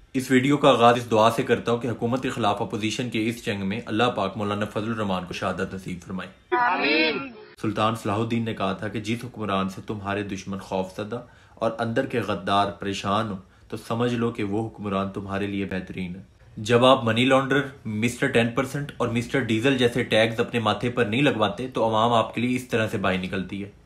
इस वीडियो का आगाज इस दुआ से करता हूँ कि हुकूमत के खिलाफ अपोजिशन के इस जंग में अल्लाह पाक मौलाना फजल रहमान को शहादत नसीब फरमाए। आमीन। सुल्तान सलाहुद्दीन ने कहा था कि जिस हुक्मरान से तुम्हारे दुश्मन खौफजदा और अंदर के गद्दार परेशान हो तो समझ लो कि वो हुक्मरान तुम्हारे लिए बेहतरीन है। जब आप मनी लॉन्ड्रर, मिस्टर 10% और मिस्टर डीजल जैसे टैग्स अपने माथे पर नहीं लगवाते तो अवाम आपके लिए इस तरह से बाहर निकलती है।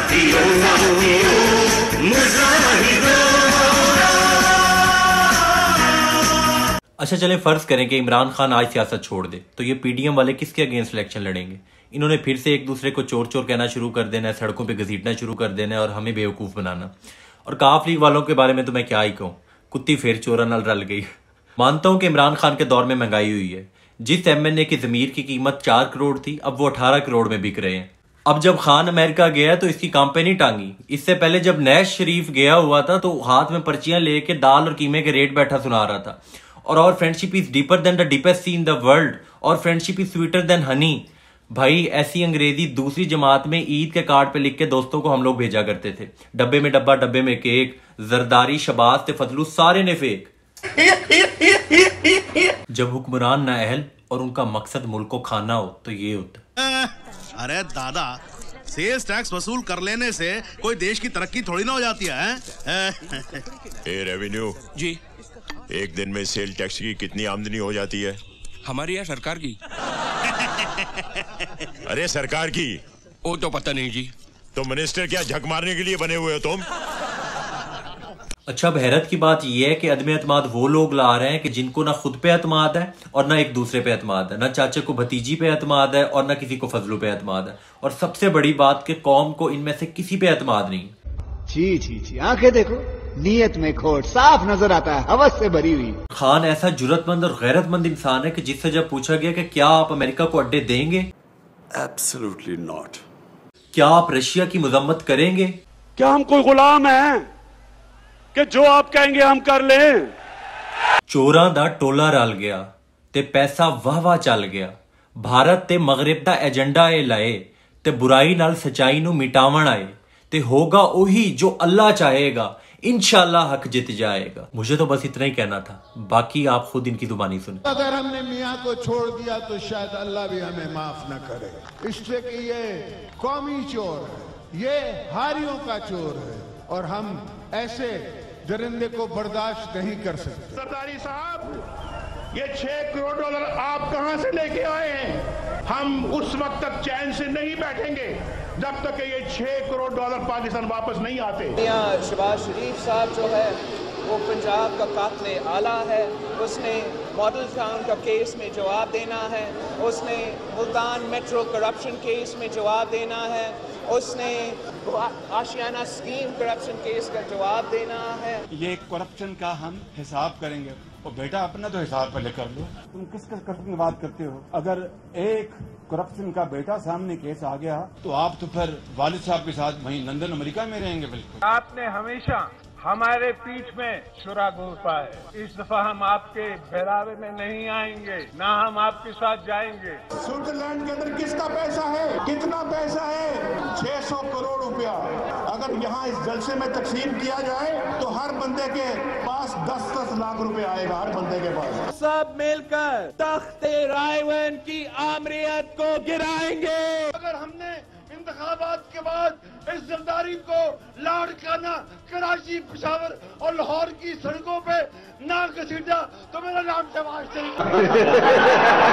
अच्छा चले फर्ज करें कि इमरान खान आज सियासत छोड़ दे तो ये पीडीएम वाले किसके अगेंस्ट इलेक्शन लड़ेंगे? इन्होंने फिर से एक दूसरे को चोर चोर कहना शुरू कर देना है, सड़कों पे घसीटना शुरू कर देना है और हमें बेवकूफ बनाना। और काफ लीग वालों के बारे में तो मैं क्या ही कहूँ, कुत्ती फिर चोरा नल रल गई। मानता हूँ कि इमरान खान के दौर में महंगाई हुई है। जिस एमएनए की जमीर की कीमत 4 करोड़ थी अब वो 18 करोड़ में बिक रहे हैं। अब जब खान अमेरिका गया तो इसकी काम पे नहीं टांगी। इससे पहले जब नैश शरीफ गया हुआ था तो हाथ में पर्चियां लेके दाल और कीमे के रेट बैठा सुना रहा था। और friendship is deeper than the deepest sea in the world और friendship is sweeter than honey. भाई ऐसी अंग्रेजी दूसरी जमात में ईद के कार्ड पे लिख के दोस्तों को हम लोग भेजा करते थे। डब्बे में डब्बा, डब्बे में केक, जरदारी, शबाज ते फजलू सारे ने फेक। जब हुक्मरान नाअहल और उनका मकसद मुल्क को खाना हो तो ये होता। अरे दादा, सेल्स टैक्स वसूल कर लेने से कोई देश की तरक्की थोड़ी ना हो जाती है। ए रेवेन्यू जी, एक दिन में सेल टैक्स की कितनी आमदनी हो जाती है? हमारी या सरकार की? अरे सरकार की वो तो पता नहीं जी। तो मिनिस्टर क्या झक मारने के लिए बने हुए हो तुम? अच्छा अब हैरत की बात यह है कि अदम एतमाद वो लोग ला रहे हैं कि जिनको ना खुद पे एतमाद है और ना एक दूसरे पे एतमाद है, ना चाचे को भतीजी पे एतमाद है और ना किसी को फजलू पे एतमाद है। और सबसे बड़ी बात कि कौम को इनमें से किसी पे एतमाद नहीं। छी छी छी, आंखें देखो, नीयत में खोट साफ नजर आता है, हवस से भरी हुई। खान ऐसा जुर्रतमंद और गैरतमंद इंसान है कि जिससे जब पूछा गया कि क्या आप अमेरिका को अड्डे देंगे, एब्सोल्युटली नॉट। क्या आप रशिया की मजम्मत करेंगे? क्या हम कोई गुलाम हैं कि जो आप कहेंगे हम कर लें? चोरां दा टोला रल गया ते पैसा वाह वाह चल गया। भारत ते मगरिब दा एजेंडा ए लाए ते बुराई नाल सच्चाई नू मिटावन आए ते होगा वही जो अल्लाह चाहेगा। इंशाल्लाह हक जित जाएगा। मुझे तो बस इतना ही कहना था, बाकी आप खुद इनकी जुबानी सुने। अगर हमने मियाँ को छोड़ दिया तो शायद अल्लाह भी हमें माफ न करे, इसलिए कि ये कौमी चोर है, ये हारियों का चोर है और हम ऐसे दरिंदे को बर्दाश्त नहीं कर सकते। सरदारी साहब, ये 6 करोड़ डॉलर आप कहां से लेके आए हैं? हम उस वक्त तक चैन से नहीं बैठेंगे जब तक ये 6 करोड़ डॉलर पाकिस्तान वापस नहीं आते। शहबाज शरीफ साहब जो है वो पंजाब का कातिल आला है। उसने मॉडल टाउन का केस में जवाब देना है, उसने मुल्तान मेट्रो करप्शन केस में जवाब देना है, उसने आशियाना स्कीम करप्शन केस का जवाब देना है। ये करप्शन का हम हिसाब करेंगे। और बेटा अपना तो हिसाब पहले कर लो। तुम किसका करप्शन की बात करते हो? अगर एक करप्शन का बेटा सामने केस आ गया तो आप तो फिर वालिद साहब के साथ वहीं लंदन अमेरिका में रहेंगे। बिल्कुल। आपने हमेशा हमारे पीठ में छुरा घोंपा है। इस दफा हम आपके बहरावे में नहीं आएंगे, ना हम आपके साथ जाएंगे। स्विट्जरलैंड के अंदर किसका पैसा है? कितना पैसा है? 600 करोड़ रुपया। अगर यहाँ इस जलसे में तकसीम किया जाए तो हर बंदे के पास 10-10 लाख रुपए आएगा, हर बंदे के पास। सब मिलकर तख्ते रायवन की आमरीत को गिराएंगे। अगर हमने इंतखाबात के बाद इस जरदारी को लाड़काना, कराची, पेशावर और लाहौर की सड़कों पे ना घसीटा तो मेरा नाम शहबाज शरीफ।